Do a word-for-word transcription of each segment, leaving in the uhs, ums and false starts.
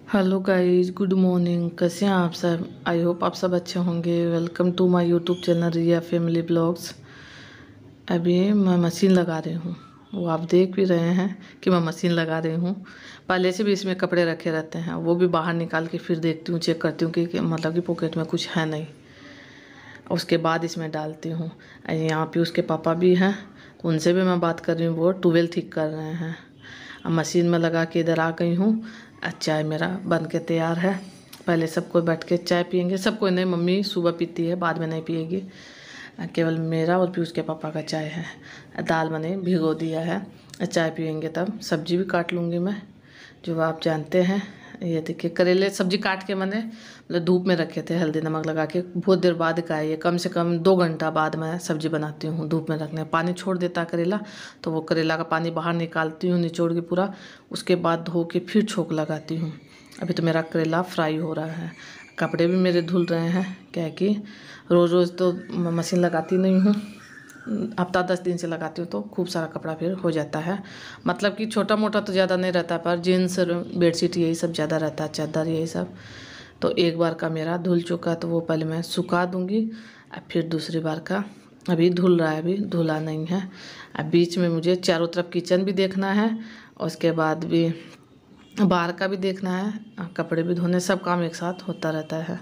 Hello guys, good morning. कैसे हैं आप सब? आई होप आप सब अच्छे होंगे। Welcome to my YouTube channel Riya family blogs. अभी मैं मशीन लगा रही हूँ, वो आप देख भी रहे हैं कि मैं मशीन लगा रही हूँ। पहले से भी इसमें कपड़े रखे रहते हैं, वो भी बाहर निकाल के फिर देखती हूँ, चेक करती हूँ कि, कि मतलब कि पॉकेट में कुछ है नहीं, उसके बाद इसमें डालती हूँ। यहाँ पे उसके पापा भी हैं, उनसे भी मैं बात कर रही हूँ, वो ट्वेल्व ठीक कर रहे हैं। अब मशीन में लगा के इधर आ गई हूँ। चाय मेरा बन के तैयार है। पहले सबको बैठ के चाय पियेंगे, सबको नहीं, मम्मी सुबह पीती है, बाद में नहीं पिएगी। केवल मेरा और पीयूष के पापा का चाय है। दाल मैंने भिगो दिया है, चाय पियेंगे तब। सब्जी भी काट लूँगी मैं, जो आप जानते हैं। ये देखिए करेले सब्जी काट के मैंने मतलब धूप में रखे थे हल्दी नमक लगा के, बहुत देर बाद का है ये, कम से कम दो घंटा बाद मैं सब्जी बनाती हूँ। धूप में रखने पानी छोड़ देता करेला, तो वो करेला का पानी बाहर निकालती हूँ निचोड़ के पूरा, उसके बाद धो के फिर छोंक लगाती हूँ। अभी तो मेरा करेला फ्राई हो रहा है। कपड़े भी मेरे धुल रहे हैं, क्या है कि रोज़ रोज़ तो मशीन लगाती नहीं हूँ, हफ्ता दस दिन से लगाती हूँ, तो खूब सारा कपड़ा फिर हो जाता है। मतलब कि छोटा मोटा तो ज़्यादा नहीं रहता, पर जीन्स बेडशीट यही सब ज़्यादा रहता है, चादर यही सब। तो एक बार का मेरा धुल चुका, तो वो पहले मैं सुखा दूँगी, और फिर दूसरी बार का अभी धुल रहा है, अभी धुला नहीं है। अब बीच में मुझे चारों तरफ किचन भी देखना है, उसके बाद भी बाहर का भी देखना है, कपड़े भी धोने, सब काम एक साथ होता रहता है।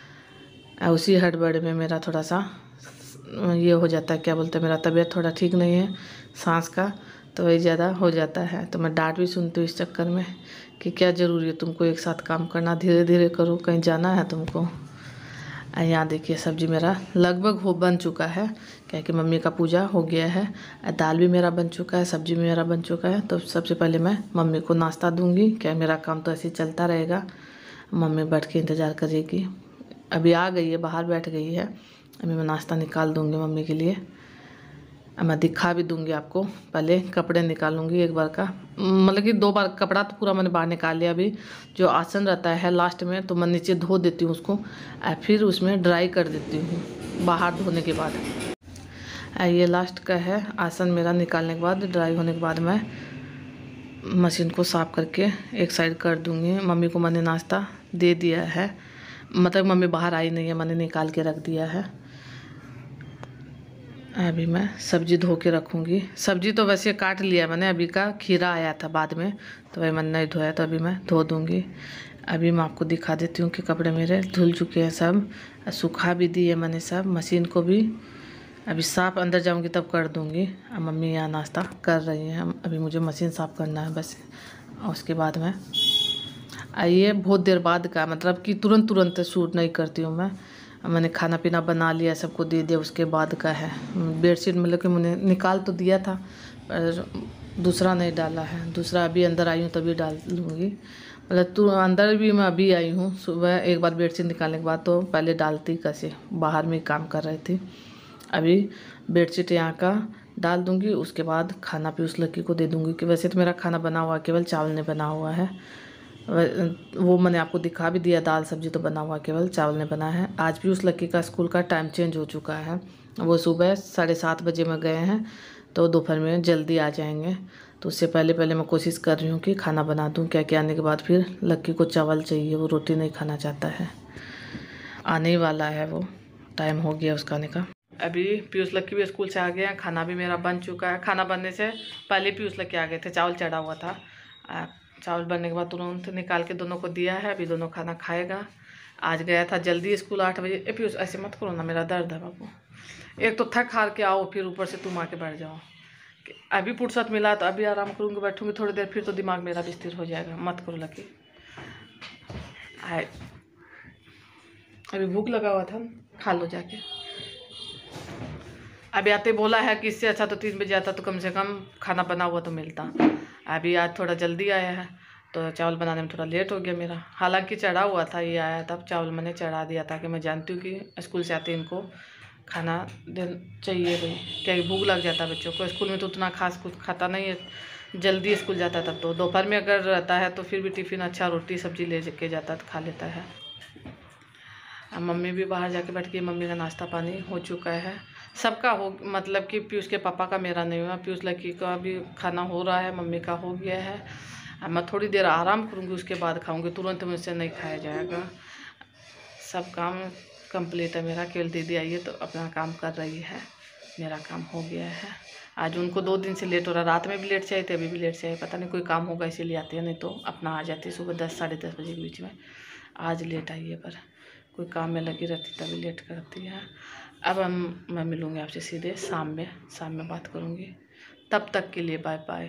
उसी हड़बड़ी में मेरा थोड़ा सा ये हो जाता है, क्या बोलते हैं, मेरा तबीयत थोड़ा ठीक नहीं है सांस का, तो वही ज़्यादा हो जाता है। तो मैं डांट भी सुनती हूँ इस चक्कर में कि क्या ज़रूरी है तुमको एक साथ काम करना, धीरे धीरे करो, कहीं जाना है तुमको। यहाँ देखिए सब्जी मेरा लगभग हो बन चुका है, क्या कि मम्मी का पूजा हो गया है। दाल भी मेरा बन चुका है, सब्जी भी मेरा बन चुका है। तो सबसे पहले मैं मम्मी को नाश्ता दूँगी, क्या मेरा काम तो ऐसे ही चलता रहेगा। मम्मी बैठ के इंतज़ार करेगी। अभी आ गई है, बाहर बैठ गई है। अभी मैं नाश्ता निकाल दूँगी मम्मी के लिए। अब मैं दिखा भी दूँगी आपको। पहले कपड़े निकालूँगी एक बार का, मतलब कि दो बार कपड़ा तो पूरा मैंने बाहर निकाल लिया। अभी जो आसन रहता है लास्ट में, तो मैं नीचे धो देती हूँ उसको, और फिर उसमें ड्राई कर देती हूँ बाहर धोने के बाद। ये लास्ट का है आसन मेरा, निकालने के बाद ड्राई होने के बाद मैं मशीन को साफ़ करके एक साइड कर दूँगी। मम्मी को मैंने नाश्ता दे दिया है, मतलब मम्मी बाहर आई नहीं है, मैंने निकाल के रख दिया है। अभी मैं सब्जी धो के रखूँगी। सब्जी तो वैसे काट लिया मैंने, अभी का खीरा आया था बाद में, तो वही मैंने नहीं धोया, तो अभी मैं धो दूँगी। अभी मैं आपको दिखा देती हूँ कि कपड़े मेरे धुल चुके हैं सब, सूखा भी दिए मैंने सब। मशीन को भी अभी साफ़ अंदर जाऊँगी तब कर दूँगी। अब मम्मी यहाँ नाश्ता कर रही हैं, अभी मुझे मशीन साफ़ करना है बस, उसके बाद में आइए। बहुत देर बाद का, मतलब कि तुरंत तुरंत शूट नहीं करती हूँ मैं। मैंने खाना पीना बना लिया, सबको दे दिया, उसके बाद का है। बेडशीट मतलब कि मैंने निकाल तो दिया था, पर दूसरा नहीं डाला है। दूसरा अभी अंदर आई हूँ तभी डाल लूँगी। मतलब तो अंदर भी मैं अभी आई हूँ, सुबह एक बार बेडशीट निकालने के बाद तो पहले डालती कैसे, बाहर में काम कर रही थी। अभी बेडशीट यहाँ का डाल दूँगी, उसके बाद खाना भी उस लड़की को दे दूँगी। कि वैसे तो मेरा खाना बना हुआ, केवल चावल नहीं बना हुआ है, वो मैंने आपको दिखा भी दिया। दाल सब्जी तो बना हुआ, केवल चावल नहीं बना है। आज भी उस लड़की का स्कूल का टाइम चेंज हो चुका है, वो सुबह साढ़े सात बजे में गए हैं, तो दोपहर में जल्दी आ जाएंगे। तो उससे पहले पहले मैं कोशिश कर रही हूँ कि खाना बना दूँ, क्या क्या आने के बाद फिर लड़की को चावल चाहिए, वो रोटी नहीं खाना चाहता है। आने ही वाला है वो, टाइम हो गया उसका आने का। अभी पीयूष लक्की भी स्कूल से आ गया, खाना भी मेरा बन चुका है। खाना बनने से पहले पीयूष लक्की आ गए थे, चावल चढ़ा हुआ था। चावल बनने के बाद तुरंत निकाल के दोनों को दिया है, अभी दोनों खाना खाएगा। आज गया था जल्दी स्कूल आठ बजे। ए पीयूष ऐसे मत करो ना, मेरा दर्द है बाबू। एक तो थक हार के आओ, फिर ऊपर से तुम आके बैठ जाओ। अभी फुर्सत मिला तो अभी आराम करूँगी, बैठूँगी थोड़ी देर, फिर तो दिमाग मेरा भी स्थिर हो जाएगा। मत करो लकी। अभी भूख लगा हुआ था, खा लो जाके। अभी आते बोला है कि इससे अच्छा तो तीन बजे आता तो कम से कम खाना बना हुआ तो मिलता। अभी आज थोड़ा जल्दी आया है, तो चावल बनाने में थोड़ा लेट हो गया मेरा। हालांकि चढ़ा हुआ था, ये आया तब चावल मैंने चढ़ा दिया, ताकि मैं जानती हूँ कि स्कूल से आते इनको खाना दे चाहिए भाई, क्या भूख लग जाता है बच्चों को। स्कूल में तो उतना खास कुछ खाता नहीं है, जल्दी स्कूल जाता है तब तो। दोपहर में अगर रहता है तो फिर भी टिफ़िन अच्छा रोटी सब्जी ले के जाता तो खा लेता है। अब मम्मी भी बाहर जाके बैठ गई, मम्मी का नाश्ता पानी हो चुका है सबका। हो मतलब कि पीयूष के पापा का, मेरा नहीं हुआ। पीयूष लड़की का भी खाना हो रहा है, मम्मी का हो गया है। अब मैं थोड़ी देर आराम करूँगी, उसके बाद खाऊँगी। तुरंत मुझसे नहीं खाया जाएगा। सब काम कंप्लीट है मेरा। केवल दीदी आई है तो अपना काम कर रही है। मेरा काम हो गया है। आज उनको दो दिन से लेट हो रहा। रात में भी लेट से आए थे, अभी भी लेट से आए। पता नहीं कोई काम होगा इसीलिए आती है, नहीं तो अपना आ जाती है सुबह दस साढ़े दस बजे के बीच में। आज लेट आई है, पर कोई काम में लगी रहती तभी लेट करती है। अब हम मैं मिलूँगी आपसे सीधे शाम में शाम में बात करूँगी। तब तक के लिए बाय बाय।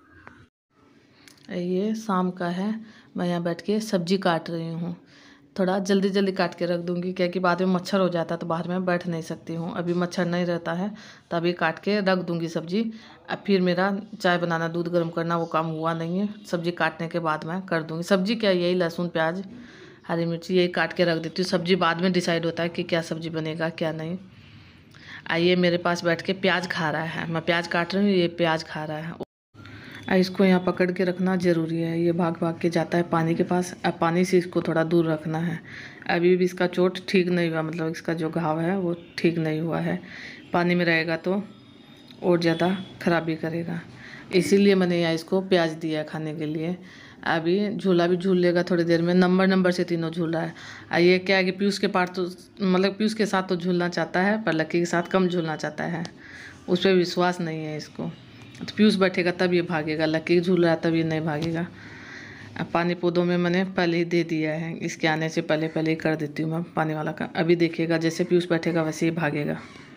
ये शाम का है। मैं यहाँ बैठ के सब्जी काट रही हूँ। थोड़ा जल्दी जल्दी काट के रख दूँगी, क्या कि बाद में मच्छर हो जाता है तो बाहर में बैठ नहीं सकती हूँ। अभी मच्छर नहीं रहता है तो अभी काट के रख दूँगी सब्जी। अब फिर मेरा चाय बनाना, दूध गर्म करना वो काम हुआ नहीं है। सब्जी काटने के बाद मैं कर दूँगी। सब्जी क्या, यही लहसुन प्याज हरी मिर्ची यही काट के रख देती हूँ। सब्जी बाद में डिसाइड होता है कि क्या सब्जी बनेगा क्या नहीं। आइए मेरे पास बैठ के प्याज खा रहा है। मैं प्याज काट रही हूँ, ये प्याज खा रहा है। इसको यहाँ पकड़ के रखना ज़रूरी है। ये भाग भाग के जाता है पानी के पास। अब पानी से इसको थोड़ा दूर रखना है। अभी भी इसका चोट ठीक नहीं हुआ, मतलब इसका जो घाव है वो ठीक नहीं हुआ है। पानी में रहेगा तो और ज़्यादा खराबी करेगा, इसीलिए मैंने यहाँ इसको प्याज दिया खाने के लिए। अभी झूला भी झूल लेगा थोड़ी देर में। नंबर नंबर से तीनों झूल रहा है। ये क्या है कि पीयूष के पार तो मतलब पीयूष के साथ तो झूलना चाहता है, पर लक्की के साथ कम झूलना चाहता है। उस पर विश्वास नहीं है इसको। तो पीयूष बैठेगा तब ये भागेगा, लक्की झूल रहा है तब ये नहीं भागेगा। अब पानी पौधों में मैंने पहले ही दे दिया है। इसके आने से पहले पहले ही कर देती हूँ मैं पानी वाला का। अभी देखिएगा जैसे पीयूष बैठेगा वैसे ही भागेगा।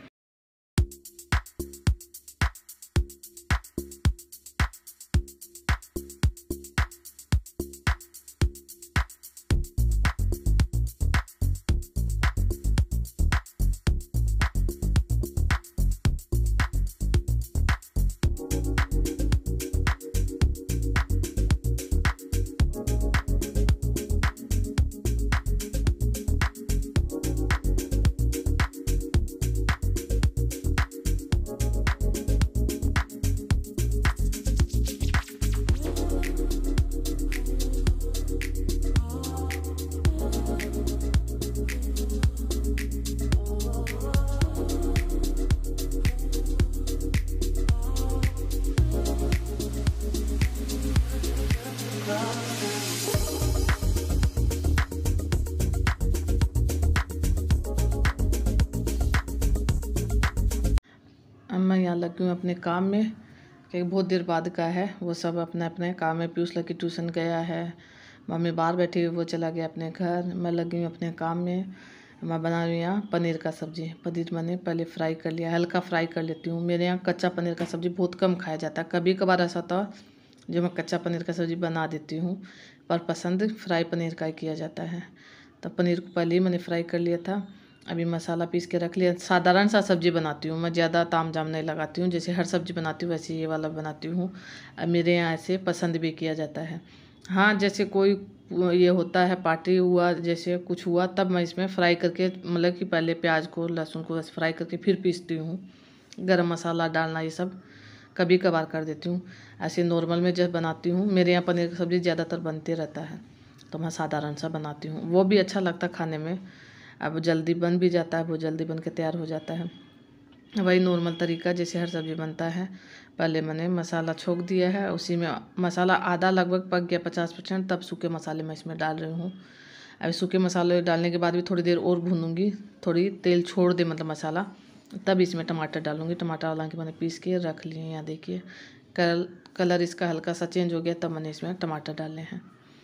मैं यहाँ लगी हूँ अपने काम में, क्योंकि बहुत देर बाद का है। वो सब अपने अपने काम में। पीयूष लकी ट्यूशन गया है, मम्मी बाहर बैठी हुई, वो चला गया अपने घर। मैं लगी हूँ अपने काम में। मैं बना रही हूँ यहाँ पनीर का सब्ज़ी। पनीर मैंने पहले फ्राई कर लिया, हल्का फ्राई कर लेती हूँ। मेरे यहाँ कच्चा पनीर का सब्ज़ी बहुत कम खाया जाता है। कभी कभार ऐसा होता जो मैं कच्चा पनीर का सब्ज़ी बना देती हूँ, पर पसंद फ्राई पनीर का ही किया जाता है। तो पनीर को पहले ही मैंने फ्राई कर लिया था। अभी मसाला पीस के रख लिया। साधारण सा सब्ज़ी बनाती हूँ मैं, ज़्यादा ताम झाम नहीं लगाती हूँ। जैसे हर सब्ज़ी बनाती हूँ वैसे ये वाला बनाती हूँ। अब मेरे यहाँ ऐसे पसंद भी किया जाता है। हाँ, जैसे कोई ये होता है पार्टी हुआ, जैसे कुछ हुआ, तब मैं इसमें फ्राई करके, मतलब कि पहले प्याज को लहसुन को बस फ्राई करके फिर पीसती हूँ। गरम मसाला डालना ये सब कभी कभार कर देती हूँ। ऐसे नॉर्मल में जब बनाती हूँ, मेरे यहाँ पनीर की सब्ज़ी ज़्यादातर बनते रहता है तो मैं साधारण सा बनाती हूँ। वो भी अच्छा लगता है खाने में। अब जल्दी बन भी जाता है, वो जल्दी बन के तैयार हो जाता है। वही नॉर्मल तरीका जैसे हर सब्ज़ी बनता है। पहले मैंने मसाला छोंक दिया है, उसी में मसाला आधा लगभग पक गया पचास परसेंट, तब सूखे मसाले मैं इसमें डाल रही हूँ। अभी सूखे मसाले डालने के बाद भी थोड़ी देर और भूनूंगी, थोड़ी तेल छोड़ दे मतलब मसाला, तब इसमें टमाटर डालूंगी। टमाटर हालांकि मैंने पीस के रख लिए हैं। यहाँ देखिए कलर कलर इसका हल्का सा चेंज हो गया, तब मैंने इसमें टमाटर डाले हैं।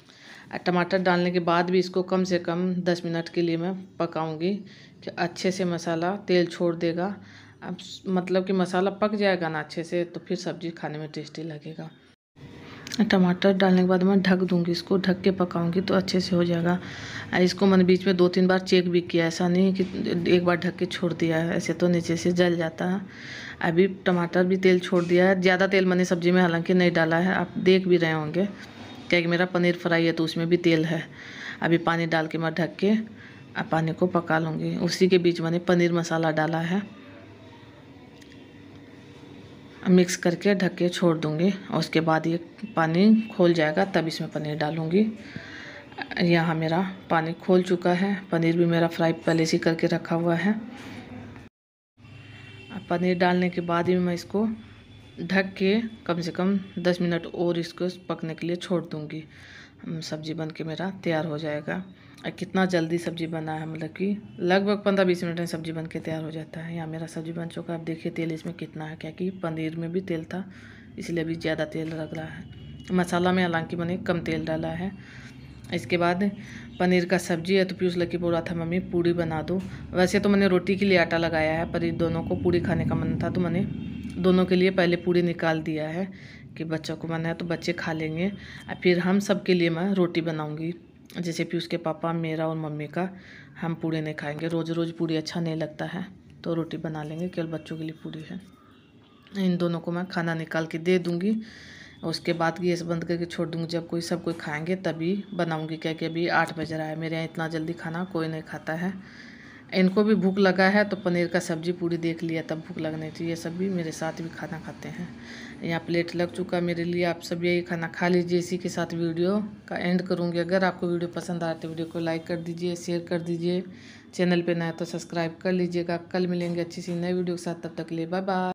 टमाटर डालने के बाद भी इसको कम से कम दस मिनट के लिए मैं पकाऊंगी कि अच्छे से मसाला तेल छोड़ देगा। अब मतलब कि मसाला पक जाएगा ना अच्छे से, तो फिर सब्ज़ी खाने में टेस्टी लगेगा। टमाटर डालने के बाद मैं ढक दूंगी, इसको ढक के पकाऊंगी तो अच्छे से हो जाएगा। इसको मैंने बीच में दो तीन बार चेक भी किया, ऐसा नहीं कि एक बार ढक के छोड़ दिया है, ऐसे तो नीचे से जल जाता है। अभी टमाटर भी तेल छोड़ दिया है। ज़्यादा तेल मैंने सब्ज़ी में हालांकि नहीं डाला है, आप देख भी रहे होंगे, क्योंकि मेरा पनीर फ्राई है तो उसमें भी तेल है। अभी पानी डाल के मैं ढक के अब पानी को पका लूँगी। उसी के बीच मैंने पनीर मसाला डाला है, मिक्स करके ढक के छोड़ दूँगी और उसके बाद ये पानी खोल जाएगा तब इसमें पनीर डालूँगी। यहाँ मेरा पानी खोल चुका है, पनीर भी मेरा फ्राई पहले से करके रखा हुआ है। अब पनीर डालने के बाद ही मैं इसको ढक के कम से कम दस मिनट और इसको पकने के लिए छोड़ दूँगी। सब्ज़ी बन के मेरा तैयार हो जाएगा। और कितना जल्दी सब्ज़ी बना है, मतलब कि लगभग पंद्रह बीस मिनट में सब्ज़ी बन के तैयार हो जाता है। यहाँ मेरा सब्ज़ी बन चुका है। आप देखिए तेल इसमें कितना है, क्या कि पनीर में भी तेल था इसलिए भी ज़्यादा तेल लग रहा है। मसाला में हालांकि मैंने कम तेल डाला है। इसके बाद पनीर का सब्ज़ी है तो पीयूष लकी बोल रहा था मम्मी पूड़ी बना दो। वैसे तो मैंने रोटी के लिए आटा लगाया है, पर इन दोनों को पूड़ी खाने का मन था तो मैंने दोनों के लिए पहले पूड़ी निकाल दिया है कि बच्चों को मन है तो बच्चे खा लेंगे। और फिर हम सब के लिए मैं रोटी बनाऊंगी। जैसे पीयूष के पापा, मेरा और मम्मी का, हम पूड़ी नहीं खाएंगे। रोज़ रोज़ पूड़ी अच्छा नहीं लगता है तो रोटी बना लेंगे, केवल बच्चों के लिए पूड़ी है। इन दोनों को मैं खाना निकाल के दे दूँगी। उसके बाद गैस बंद करके छोड़ दूँगी। जब कोई सब कोई खाएंगे तभी बनाऊँगी, क्या कि अभी आठ बज रहा है। मेरे यहाँ इतना जल्दी खाना कोई नहीं खाता है। इनको भी भूख लगा है तो पनीर का सब्ज़ी पूरी देख लिया तब भूख लगनी चाहिए। सब भी मेरे साथ भी खाना खाते हैं। यहाँ प्लेट लग चुका मेरे लिए। आप सब यही खाना खा लीजिए। इसी के साथ वीडियो का एंड करूँगी। अगर आपको वीडियो पसंद आए तो वीडियो को लाइक कर दीजिए, शेयर कर दीजिए। चैनल पे नया तो सब्सक्राइब कर लीजिएगा। कल मिलेंगे अच्छी सी नई वीडियो के साथ, तब तक के लिए बाय बाय।